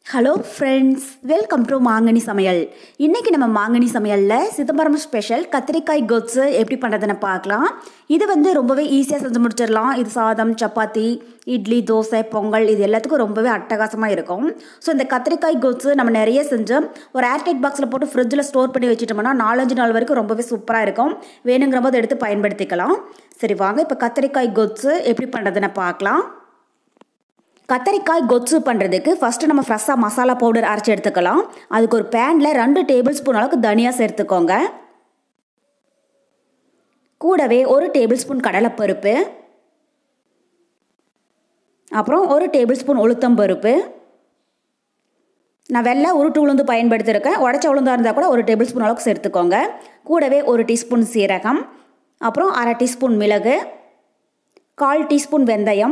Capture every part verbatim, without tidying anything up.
Hello friends, welcome to மாங்கனி சமையல். இன்றைக்கி நம்ம மாங்கனி சமையலில் சிதம்பரம் ஸ்பெஷல் கத்திரிக்காய் கொத்து எப்படி பண்ணுறதுன்னு பார்க்கலாம். இது வந்து ரொம்பவே ஈஸியாக செஞ்சு முடிச்சிடலாம். இது சாதம், சப்பாத்தி, இட்லி, தோசை, பொங்கல் இது எல்லாத்துக்கும் ரொம்பவே அட்டகாசமாக இருக்கும். ஸோ இந்த கத்திரிக்காய் கொத்து நம்ம நிறைய செஞ்சு ஒரு ஏர்டைட் பாக்ஸில் போட்டு ஃப்ரிட்ஜில் ஸ்டோர் பண்ணி வச்சுட்டோம்னா நாலஞ்சு நாள் வரைக்கும் ரொம்பவே சூப்பராக இருக்கும். வேணுங்கிற போது எடுத்து பயன்படுத்திக்கலாம். சரி வாங்க, இப்போ கத்திரிக்காய் கொத்து எப்படி பண்ணுறதுன்னு பார்க்கலாம். கத்தரிக்காய் கொத்து பண்ணுறதுக்கு ஃபஸ்ட்டு நம்ம ஃப்ரெஷ்ஷாக மசாலா பவுடர் அரைச்சி எடுத்துக்கலாம். அதுக்கு ஒரு பேனில் ரெண்டு டேபிள் ஸ்பூன் அளவுக்கு தனியாக சேர்த்துக்கோங்க. கூடவே ஒரு டேபிள் ஸ்பூன் கடலைப்பருப்பு, அப்புறம் ஒரு டேபிள் ஸ்பூன் உளுத்தம் பருப்பு. நான் வெள்ளை உருட்டு உளுந்து பயன்படுத்தியிருக்கேன். உடச்ச உளுந்தாக இருந்தால் கூட ஒரு டேபிள் ஸ்பூன் அளவுக்கு சேர்த்துக்கோங்க. கூடவே ஒரு டீஸ்பூன் சீரகம், அப்புறம் அரை டீஸ்பூன் மிளகு, கால் டீஸ்பூன் வெந்தயம்,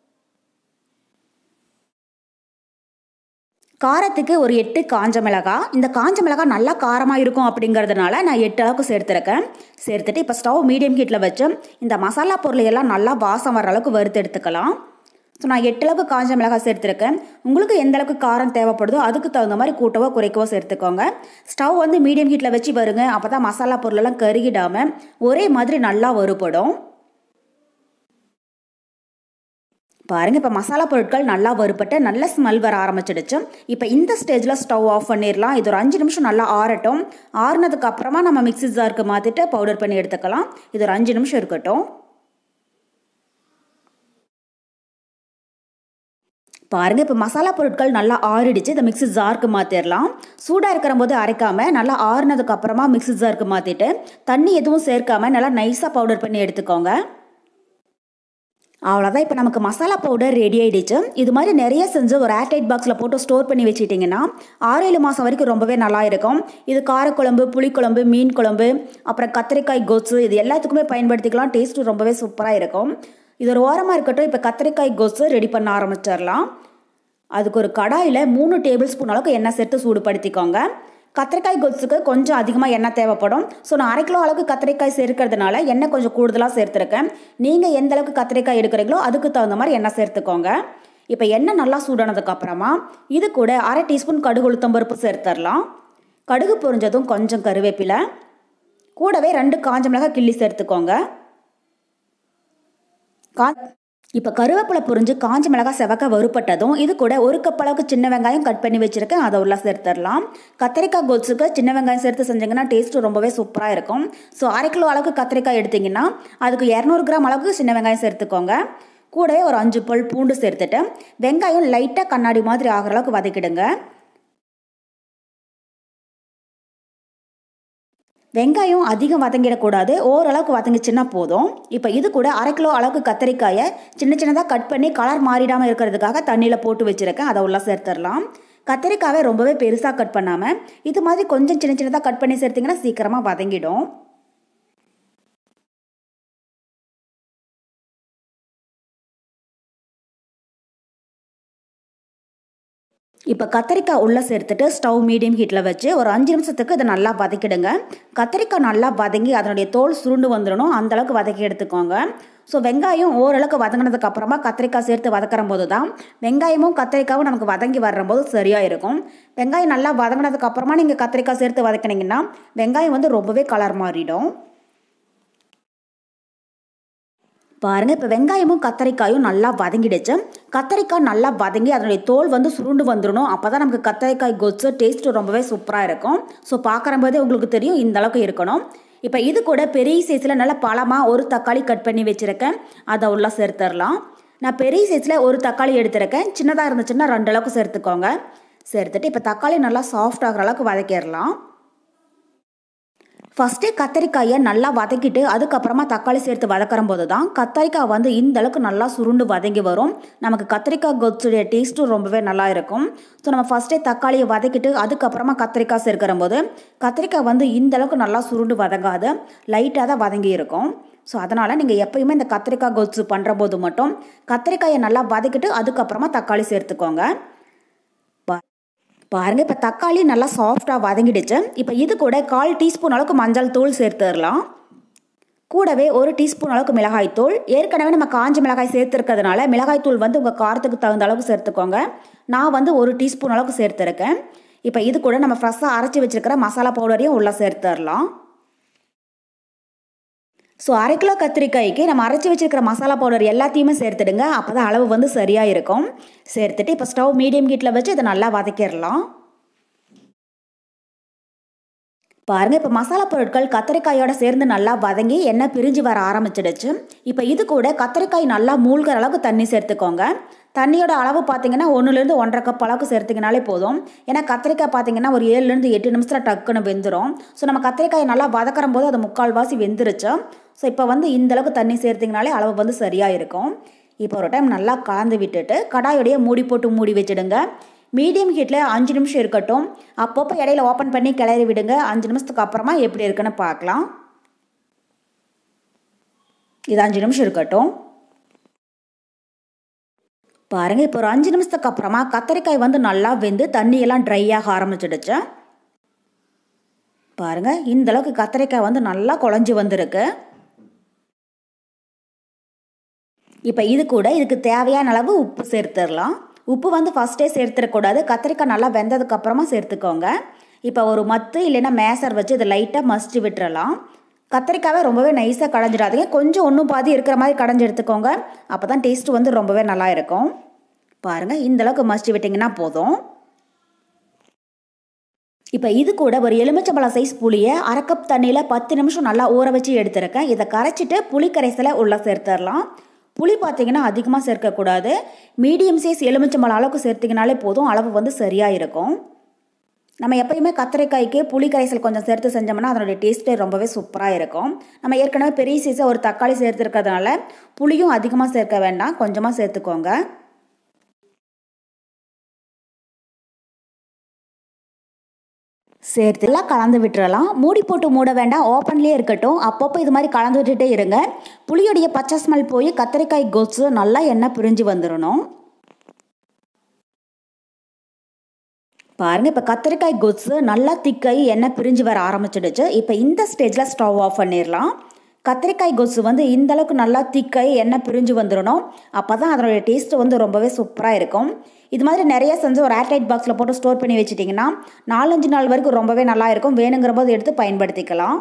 காரத்துக்கு ஒரு எட்டு காஞ்ச மிளகாய். இந்த காஞ்ச மிளகாய் நல்லா காரமாக இருக்கும் அப்படிங்கிறதுனால நான் எட்டு அளவுக்கு சேர்த்துருக்கேன். சேர்த்துட்டு இப்போ ஸ்டவ் மீடியம் ஹீட்டில் வச்சு இந்த மசாலா பொருளையெல்லாம் நல்லா வாசம் வர அளவுக்கு வறுத்து எடுத்துக்கலாம். ஸோ நான் எட்டு அளவுக்கு காஞ்ச மிளகாய் சேர்த்துருக்கேன். உங்களுக்கு எந்த அளவுக்கு காரம் தேவைப்படுதோ அதுக்கு தகுந்த மாதிரி கூட்டவோ குறைக்கவோ சேர்த்துக்கோங்க. ஸ்டவ் வந்து மீடியம் ஹீட்டில் வச்சு வருங்க. அப்போ தான் மசாலா பொருளெல்லாம் கருகிடாமல் ஒரே மாதிரி நல்லா வறுபடும். பாருங்கள், இப்போ மசாலா பொருட்கள் நல்லா வறுபட்டு நல்ல ஸ்மெல் வர ஆரம்பிச்சிடுச்சு. இப்போ இந்த ஸ்டேஜில் ஸ்டவ் ஆஃப் பண்ணிடலாம். இது ஒரு அஞ்சு நிமிஷம் நல்லா ஆறட்டும். ஆறுனதுக்கு அப்புறமா நம்ம மிக்ஸி ஜாருக்கு மாற்றிட்டு பவுடர் பண்ணி எடுத்துக்கலாம். இது ஒரு அஞ்சு நிமிஷம் இருக்கட்டும். பாருங்கள், இப்போ மசாலா பொருட்கள் நல்லா ஆறிடுச்சு. இதை மிக்ஸி ஜாருக்கு மாற்றிடலாம். சூடாக இருக்கிற போது அரைக்காமல் நல்லா ஆறுனதுக்கு அப்புறமா மிக்ஸி ஜாருக்கு மாற்றிட்டு தண்ணி எதுவும் சேர்க்காமல் நல்லா நைஸாக பவுடர் பண்ணி எடுத்துக்கோங்க. அவ்வளோதான், இப்போ நமக்கு மசாலா பவுடர் ரெடி ஆகிடுச்சு. இது மாதிரி நிறைய செஞ்சு ஒரு ஏர்டைட் பாக்ஸில் போட்டு ஸ்டோர் பண்ணி வச்சுட்டிங்கன்னா ஆறு ஏழு மாதம் வரைக்கும் ரொம்பவே நல்லா இருக்கும். இது காரக்குழம்பு, புளிக்குழம்பு, மீன் குழம்பு, அப்புறம் கத்திரிக்காய் கொத்து இது எல்லாத்துக்குமே பயன்படுத்திக்கலாம். டேஸ்ட்டு ரொம்பவே சூப்பராக இருக்கும். இது ஒரு ஓரமாக இருக்கட்டும். இப்போ கத்திரிக்காய் கொத்து ரெடி பண்ண ஆரம்பிச்சிடலாம். அதுக்கு ஒரு கடாயில் மூணு டேபிள் ஸ்பூன் அளவுக்கு எண்ணெய் சேர்த்து சூடுபடுத்திக்கோங்க. கத்திரிக்காய் கொத்துக்கு கொஞ்சம் அதிகமாக எண்ணெய் தேவைப்படும். ஸோ நான் அரை கிலோ அளவுக்கு கத்திரிக்காய் சேர்க்கறதுனால எண்ணெய் கொஞ்சம் கூடுதலாக சேர்த்துருக்கேன். நீங்கள் எந்த அளவுக்கு கத்திரிக்காய் எடுக்கிறீங்களோ அதுக்கு தகுந்த மாதிரி எண்ணெய் சேர்த்துக்கோங்க. இப்போ எண்ணெய் நல்லா சூடானதுக்கப்புறமா இது கூட அரை டீஸ்பூன் கடுகு உளுத்தம் பருப்பு சேர்த்துடலாம். கடுகு பொரிஞ்சதும் கொஞ்சம் கருவேப்பிலை, கூடவே ரெண்டு காஞ்ச மிளகாய் கிள்ளி சேர்த்துக்கோங்க. கா இப்போ கருவேப்பிலை பொரிஞ்சு காஞ்ச மிளகாய் செவக்க வறுப்பட்டதும் இது கூட ஒரு கப் அளவுக்கு சின்ன வெங்காயம் கட் பண்ணி வச்சுருக்கேன். அதை உள்ள சேர்த்துடலாம். கத்திரிக்காய் கொத்துக்கு சின்ன வெங்காயம் சேர்த்து செஞ்சிங்கன்னா டேஸ்ட்டு ரொம்பவே சூப்பராக இருக்கும். ஸோ அரை கிலோ அளவுக்கு கத்திரிக்காய் எடுத்திங்கன்னா அதுக்கு இரநூறு கிராம் அளவுக்கு சின்ன வெங்காயம் சேர்த்துக்கோங்க. கூடவே ஒரு அஞ்சு பல் பூண்டு சேர்த்துட்டு வெங்காயம் லைட்டாக கண்ணாடி மாதிரி ஆகிற அளவுக்கு வதக்கிடுங்க. வெங்காயம் அதிகம் வதங்கிடக்கூடாது, ஓரளவுக்கு வதங்கிச்சுன்னா போதும். இப்போ இது கூட அரை கிலோ அளவுக்கு கத்திரிக்காயை சின்ன சின்னதாக கட் பண்ணி கலர் மாறிடாமல் இருக்கிறதுக்காக தண்ணியில் போட்டு வச்சுருக்கேன். அதை உள்ள சேர்த்துடலாம். கத்திரிக்காயை ரொம்பவே பெருசாக கட் பண்ணாமல் இது மாதிரி கொஞ்சம் சின்ன சின்னதாக கட் பண்ணி சேர்த்திங்கன்னா சீக்கிரமாக வதங்கிடும். இப்போ கத்திரிக்காய் உள்ளே சேர்த்துட்டு ஸ்டவ் மீடியம் ஹீட்டில் வச்சு ஒரு அஞ்சு நிமிஷத்துக்கு இதை நல்லா வதக்கிடுங்க. கத்திரிக்காய் நல்லா வதங்கி அதனுடைய தோல் சுருண்டு வந்துடணும். அந்தளவுக்கு வதக்கி எடுத்துக்கோங்க. ஸோ வெங்காயம் ஓரளவுக்கு வதங்கினதுக்கு அப்புறமா கத்திரிக்காய் சேர்த்து வதக்கிற போது தான் வெங்காயமும் கத்திரிக்காயும் நமக்கு வதங்கி வரும்போது சரியாக இருக்கும். வெங்காயம் நல்லா வதங்கினதுக்கு அப்புறமா நீங்கள் கத்திரிக்காய் சேர்த்து வதக்கினீங்கன்னா வெங்காயம் வந்து ரொம்பவே கலர் மாறிடும். பாருங்கள், இப்போ வெங்காயமும் கத்திரிக்காயும் நல்லா வதங்கிடுச்சு. கத்திரிக்காய் நல்லா வதங்கி அதனுடைய தோல் வந்து சுருண்டு வந்துடணும். அப்போ தான் நமக்கு கத்திரிக்காய் கொத்து டேஸ்ட்டு ரொம்பவே சூப்பராக இருக்கும். ஸோ பார்க்குற போதே உங்களுக்கு தெரியும் இந்த அளவுக்கு இருக்கணும். இப்போ இது கூட பெரிய சைஸில் நல்லா பழமாக ஒரு தக்காளி கட் பண்ணி வச்சுருக்கேன். அதை உள்ள சேர்த்துடலாம். நான் பெரிய சைஸில் ஒரு தக்காளி எடுத்துருக்கேன். சின்னதாக இருந்துச்சுன்னா ரெண்டு அளவுக்கு சேர்த்துக்கோங்க. சேர்த்துட்டு இப்போ தக்காளி நல்லா சாஃப்ட் ஆகிற அளவுக்கு வதக்கிடலாம். ஃபஸ்ட்டே கத்திரிக்காயை நல்லா வதக்கிட்டு அதுக்கப்புறமா தக்காளி சேர்த்து வதக்கிற போது தான் கத்திரிக்காய் வந்து இந்த அளவுக்கு நல்லா சுருண்டு வதங்கி வரும். நமக்கு கத்திரிக்காய் கொத்துடைய டேஸ்ட்டும் ரொம்பவே நல்லா இருக்கும். ஸோ நம்ம ஃபஸ்ட்டே தக்காளியை வதக்கிட்டு அதுக்கப்புறமா கத்திரிக்காய் சேர்க்கிற போது கத்திரிக்காய் வந்து இந்த அளவுக்கு நல்லா சுருண்டு வதங்காது, லைட்டாக தான் வதங்கி இருக்கும். ஸோ அதனால் நீங்கள் எப்பயுமே இந்த கத்திரிக்காய் கொத்து பண்ணுற போது மட்டும் கத்திரிக்காயை நல்லா வதக்கிட்டு அதுக்கப்புறமா தக்காளி சேர்த்துக்கோங்க. பாருங்கள், இப்போ தக்காளி நல்லா சாஃப்டாக வதங்கிடுச்சு. இப்போ இது கூட கால் டீஸ்பூன் அளவுக்கு மஞ்சள் தூள் சேர்த்துடலாம். கூடவே ஒரு டீஸ்பூன் அளவுக்கு மிளகாய்த்தூள். ஏற்கனவே நம்ம காஞ்ச மிளகாய் சேர்த்துருக்கிறதுனால மிளகாய்த்தூள் வந்து உங்கள் காரத்துக்கு தகுந்த அளவுக்கு சேர்த்துக்கோங்க. நான் வந்து ஒரு டீஸ்பூன் அளவுக்கு சேர்த்துருக்கேன். இப்போ இது கூட நம்ம ஃப்ரெஷ்ஷாக அரைச்சி வச்சுருக்கிற மசாலா பவுடரையும் உள்ளே சேர்த்துடலாம். ஸோ அரை கிலோ கத்திரிக்காய்க்கு நம்ம அரைச்சி வச்சுருக்கிற மசாலா பவுடர் எல்லாத்தையுமே சேர்த்துடுங்க. அப்போ தான் அளவு வந்து சரியாக இருக்கும். சேர்த்துட்டு இப்போ ஸ்டவ் மீடியம் ஹீட்டில் வச்சு இதை நல்லா வதக்கிடலாம். பாருங்கள், இப்போ மசாலா பொருட்கள் கத்திரிக்காயோட சேர்ந்து நல்லா வதங்கி எண்ணெய் பிரிஞ்சு வர ஆரம்பிச்சிடுச்சு. இப்போ இது கூட கத்திரிக்காய் நல்லா மூழ்கிற அளவுக்கு தண்ணி சேர்த்துக்கோங்க. தண்ணியோட அளவு பார்த்தீங்கன்னா ஒன்றுலேருந்து ஒன்றரை கப் அளவுக்கு சேர்த்துக்கினாலே போதும். ஏன்னா கத்திரிக்காய் பார்த்தீங்கன்னா ஒரு ஏழுலேருந்து எட்டு நிமிஷத்தில் டக்குன்னு வெந்துடும். ஸோ நம்ம கத்திரிக்காய் நல்லா வதக்கிற போது அது முக்கால்வாசி வெந்துருச்சு. ஸோ இப்போ வந்து இந்தளவுக்கு தண்ணி சேர்த்திங்கனாலே அளவு வந்து சரியாக இருக்கும். இப்போ ஒரு டைம் நல்லா கலந்து விட்டுட்டு கடாயோடைய மூடி போட்டு மூடி வச்சுடுங்க. மீடியம் ஹீட்டில் அஞ்சு நிமிஷம் இருக்கட்டும். அப்பப்போ இடையில ஓப்பன் பண்ணி கிளறி விடுங்க. அஞ்சு நிமிஷத்துக்கு அப்புறமா எப்படி இருக்குன்னு பார்க்கலாம். இது அஞ்சு நிமிஷம் இருக்கட்டும். பாருங்கள், இப்போ ஒரு அஞ்சு நிமிஷத்துக்கு அப்புறமா கத்திரிக்காய் வந்து நல்லா வெந்து தண்ணியெல்லாம் ட்ரை ஆக ஆரம்பிச்சிடுச்சு. பாருங்கள், இந்தளவுக்கு கத்திரிக்காய் வந்து நல்லா குழஞ்சி வந்திருக்கு. இப்போ இது கூட இதுக்கு தேவையான அளவு உப்பு சேர்த்துடலாம். உப்பு வந்து ஃபஸ்ட்டே சேர்த்துடக்கூடாது. கத்திரிக்காய் நல்லா வெந்ததுக்கப்புறமா சேர்த்துக்கோங்க. இப்போ ஒரு மத்து இல்லைன்னா மேசர் வச்சு இதை லைட்டாக மசிச்சு விட்டுறலாம். கத்திரிக்காவை ரொம்பவே நைஸாக கடைஞ்சிடாதீங்க. கொஞ்சம் ஒன்றும் பாதி இருக்கிற மாதிரி கடைஞ்சி எடுத்துக்கோங்க. அப்போ தான் டேஸ்ட்டு வந்து ரொம்பவே நல்லா இருக்கும். பாருங்கள், இந்தளவுக்கு மசிச்சு விட்டிங்கன்னா போதும். இப்போ இது கூட ஒரு எலுமிச்சம்பழம் சைஸ் புளியை அரை கப் தண்ணியில் பத்து நிமிஷம் நல்லா ஊற வச்சு எடுத்துருக்கேன். இதை கரைச்சிட்டு புளி கரைசலை உள்ளே சேர்த்துடலாம். புளி பார்த்தீங்கன்னா அதிகமாக சேர்க்கக்கூடாது. மீடியம் சைஸ் எலுமிச்சம்பழம் அளவுக்கு சேர்த்திங்கனாலே போதும். அளவு வந்து சரியாக இருக்கும். நம்ம எப்பயுமே கத்திரிக்காய்க்கு புளி கரைசல் கொஞ்சம் சேர்த்து செஞ்சோம்னா அதனுடைய டேஸ்ட்டே ரொம்பவே சூப்பராக இருக்கும். நம்ம ஏற்கனவே பெரிய சைஸாக ஒரு தக்காளி சேர்த்துருக்கிறதுனால புளியும் அதிகமாக சேர்க்க வேண்டாம், கொஞ்சமாக சேர்த்துக்கோங்க. சேர்த்துலாம் கலந்து விட்டுறலாம். மூடி போட்டு மூட வேண்டாம், ஓப்பன்லேயே இருக்கட்டும். அப்பப்போ இது மாதிரி கலந்து விட்டுட்டே இருங்க. புளியோடைய பச்சை ஸ்மெல் போய் கத்திரிக்காய் கோஸு நல்லா எண்ணெய் பிரிஞ்சு வந்துடணும். பாருங்கள், இப்போ கத்திரிக்காய் கோஸு நல்லா திக்காய் எண்ணெய் பிரிஞ்சு வர ஆரம்பிச்சிடுச்சு. இப்போ இந்த ஸ்டேஜில் ஸ்டவ் ஆஃப் பண்ணிடலாம். கத்திரிக்காய் கோஸு வந்து இந்தளவுக்கு நல்லா திக்காய் எண்ணெய் பிரிஞ்சு வந்துடணும். அப்போ தான் அதனுடைய டேஸ்ட்டு வந்து ரொம்பவே சூப்பராக இருக்கும். இது மாதிரி நிறைய செஞ்சு ஒரு ஏர்டைட் பாக்ஸில் போட்டு ஸ்டோர் பண்ணி வச்சுட்டிங்கன்னா நாலஞ்சு நாள் வரைக்கும் ரொம்பவே நல்லா இருக்கும். வேணுங்கிற போது எடுத்து பயன்படுத்திக்கலாம்.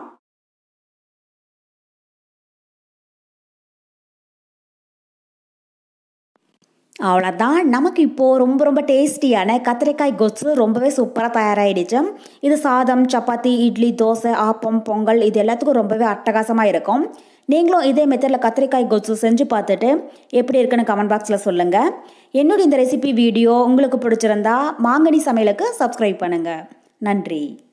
அவ்வளோதான், நமக்கு இப்போது ரொம்ப ரொம்ப டேஸ்டியான கத்திரிக்காய் கோஸு ரொம்பவே சூப்பராக தயாராகிடுச்சு. இது சாதம், சப்பாத்தி, இட்லி, தோசை, ஆப்பம், பொங்கல் இது எல்லாத்துக்கும் ரொம்பவே அட்டகாசமாக இருக்கும். நீங்களும் இதே மெத்தடில் கத்திரிக்காய் கோஸு செஞ்சு பார்த்துட்டு எப்படி இருக்குன்னு கமெண்ட் பாக்ஸில் சொல்லுங்கள். என்னுடைய இந்த ரெசிபி வீடியோ உங்களுக்கு பிடிச்சிருந்தா மாங்கனி சமையலுக்கு சப்ஸ்கிரைப் பண்ணுங்கள். நன்றி.